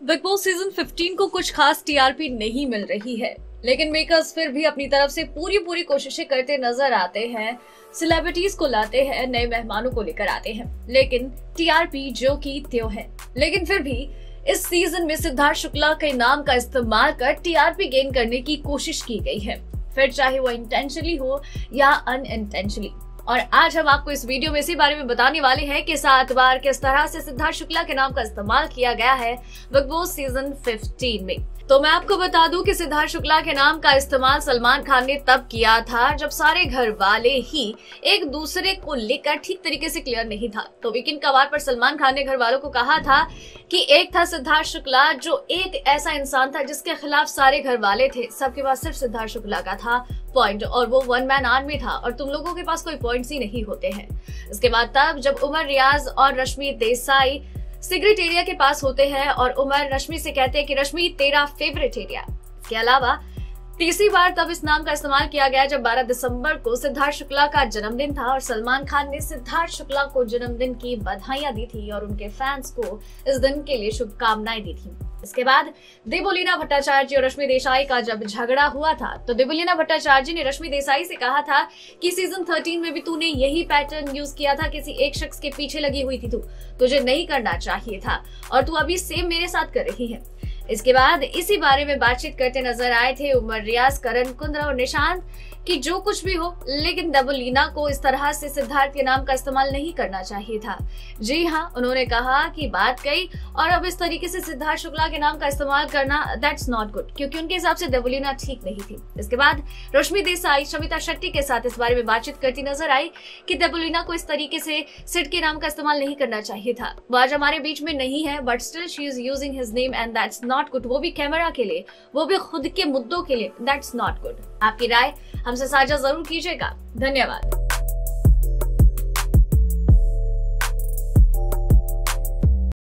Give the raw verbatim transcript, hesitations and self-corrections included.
Big boss season पंद्रह को कुछ खास टीआरपी नहीं मिल रही है, लेकिन मेकर्स फिर भी अपनी तरफ से पूरी पूरी कोशिशें करते नजर आते हैं। सेलिब्रिटीज को लाते हैं, नए मेहमानों को लेकर आते हैं, लेकिन टीआरपी जो की त्यों है। लेकिन फिर भी इस सीजन में सिद्धार्थ शुक्ला के नाम का इस्तेमाल कर टीआरपी गेन करने की कोशिश की गई है, फिर चाहे वो इंटेंशनली हो या अनइंटेंशनली। और आज हम आपको इस वीडियो में इसी बारे में बताने वाले हैं कि सात बार किस तरह से सिद्धार्थ शुक्ला के नाम का इस्तेमाल किया गया है बिग बॉस सीजन पंद्रह में। तो मैं आपको बता दूं कि सिद्धार्थ शुक्ला के नाम का इस्तेमाल सलमान खान ने तब किया था जब सारे घर वाले ही एक दूसरे को लेकर ठीक तरीके से क्लियर नहीं था। तो वीकेंड का वार पर सलमान खान ने घर वालों को कहा था कि एक था सिद्धार्थ शुक्ला जो एक ऐसा इंसान था जिसके खिलाफ सारे घर वाले थे, सबके पास सिर्फ सिद्धार्थ शुक्ला का था पॉइंट, और वो वन मैन आर्मी था और तुम लोगों के पास कोई पॉइंट्स ही नहीं होते हैं। इसके बाद तब जब उमर रियाज और रश्मि देसाई सिगरेट एरिया के पास होते हैं और उमर रश्मि से कहते हैं कि रश्मि तेरा फेवरेट एरिया। इसके अलावा तीसरी बार तब इस नाम का इस्तेमाल किया गया जब बारह दिसंबर को सिद्धार्थ शुक्ला का जन्मदिन था और सलमान खान ने सिद्धार्थ शुक्ला को जन्मदिन की बधाइयां दी थी और उनके फैंस को इस दिन के लिए शुभकामनाएं दी थी। इसके बाद देवोलीना भट्टाचार्य और रश्मि देसाई का जब झगड़ा हुआ था तो देवोलीना भट्टाचार्य ने रश्मि देसाई से कहा था कि सीजन तेरह में भी तूने यही पैटर्न यूज किया था, किसी एक शख्स के पीछे लगी हुई थी, तू तुझे नहीं करना चाहिए था और तू अभी सेम मेरे साथ कर रही है। इसके बाद इसी बारे में बातचीत करते नजर आए थे उमर रियाज, करण कुंद्रा और निशांत कि जो कुछ भी हो, लेकिन देवोलीना को इस तरह से सिद्धार्थ के नाम का इस्तेमाल नहीं करना चाहिए था। जी हाँ, उन्होंने कहा कि बात कही और अब इस तरीके से सिद्धार्थ शुक्ला के नाम का इस्तेमाल करना दैट्स नॉट गुड, क्योंकि उनके हिसाब से देवोलीना ठीक नहीं थी। इसके बाद रश्मि देसाई शमिता शेट्टी के साथ इस बारे में बातचीत करती नजर आई कि देवोलीना को इस तरीके से सिड के नाम का इस्तेमाल नहीं करना चाहिए था। वो आज हमारे बीच में नहीं है, but still she is using his name and that's not good, वो भी कैमरा के लिए, वो भी खुद के मुद्दों के लिए, दैट्स नॉट गुड। आपकी राय हमसे साझा जरूर कीजिएगा। धन्यवाद।